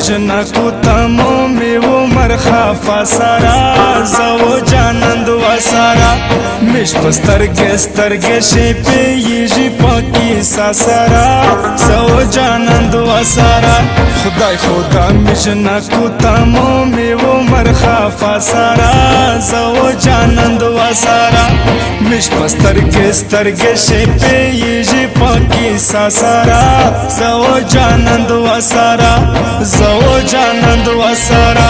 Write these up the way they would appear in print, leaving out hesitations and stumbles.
مجنا کو تمو می عمر خفا سارا زو جانند و سارا مش پسترګ سترګ شي پیږي پاکي سارا زو جانند و سارا خدای خدا مجنا کو تمو می عمر خفا سارا زو جانند و سارا مش پسترګ سترګ شي پیږي پاکي سارا زو جانند و سارا زو جانند و سارا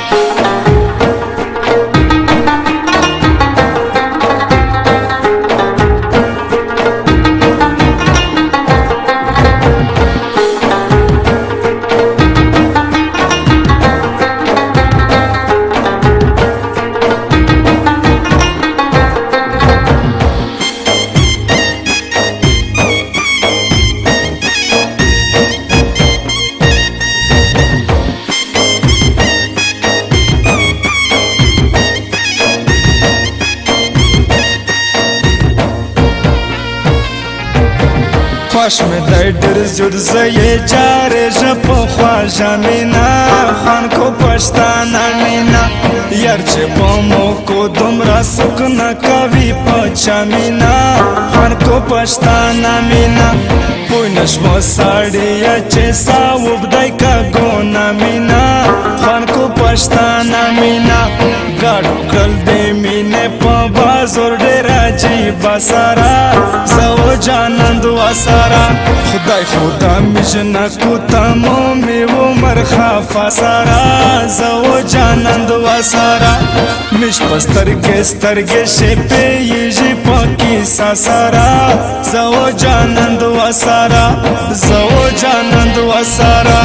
خوش می دی در زود زی جاره جپ خوش مینا خان کو پشتانا مینا یار چه بامو کو دمرا سکنا کوي پچا مینا خان کو پشتانا مینا پوینش مو ساڑیا چه ساوب دای کا گونا مینا خان کو پشتانا مینا گاڑو کرل دی مینه پا بازور ډیرا جی بسارا زو جانند و سارا خدای خدا مجنا کو تمو می عمر خفا سارا زو جانند و سارا مش پسترګ سترګ شي پیږي پاکي سارا زو جانند و سارا زو جانند و سارا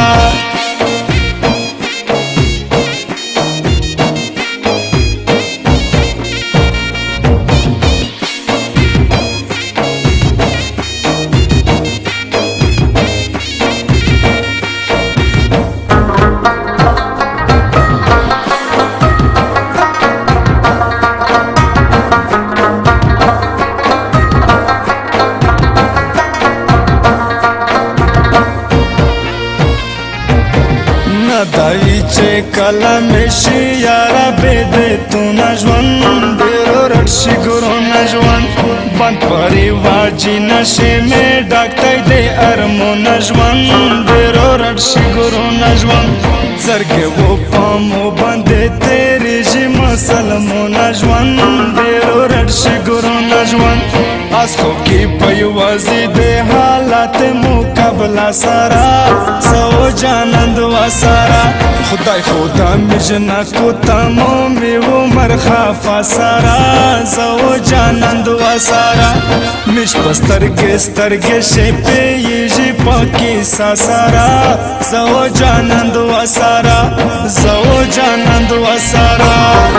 دای چې کله مشي یارا به دې تو نجوان ډېر رټشي ګورو نجوان بند پري واجی نشه مې ډاکټای دې ارمو نجوان ډېر رټشي ګورو نجوان زرګ وو پامو باندې تیرې جي مسلمو نجوان ډېر رټشي ګورو نجوان اس خو کې پيوازي دې حالات مقابله سارا زو جانند و سارا خدای خدا مجنا کو تمو می عمر خفا سارا زو جانند و سارا مش پسترګ سترګ شي پیږي پاکي سارا زو جانند و سارا زو جانند و سارا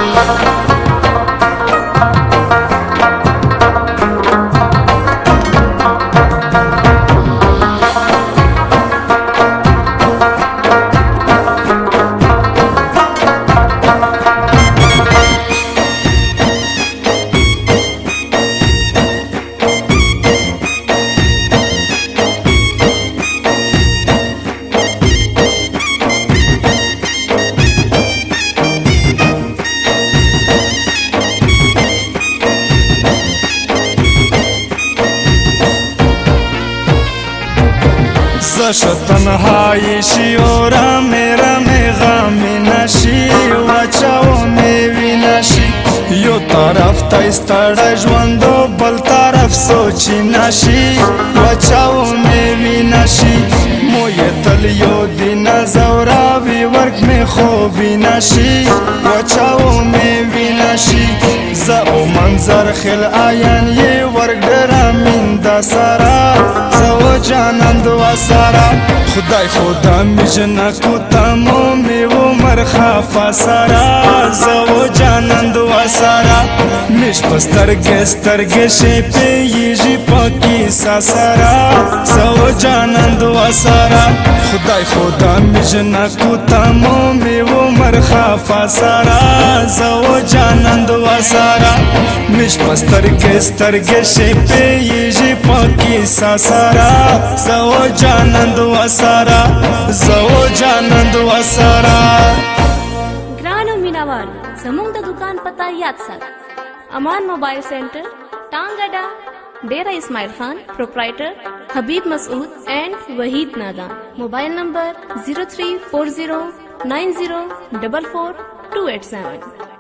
زش تنهایی شی و رمی غمی نشی و چاو میوی نشی یو طرف تا استړی ژوند و بل طرف سوچی نشی و چاو میوی نشی موی تل یو دین زوراوی ورک می خوبی نشی و چاو میوی نشی زو منظر خل آیان یه ورک درامین دا سارا زو جانند و سارا خدای خدا مجنا کو تمو می عمر خفا سارا زو جانند و سارا مش پسترګ سترګ شي پیږي پاکي سارا زو جانند و سارا خدای خدا مجنا کو تمو می عمر خفا سارا زو جانند و سارا ویش پستر کے سترګې شي پیږي پاکي ساسارا زو جانند وسارا زو جانند وسارا. ګرانو مینوال زموږ د دکان پتا یاد سات. امان موبایل سینټر ټانګډا ډیرا اسماعیل خان پروپرائٹر حبیب مسعود اینڈ وحید نادان. موبایل نمبر 034090444287.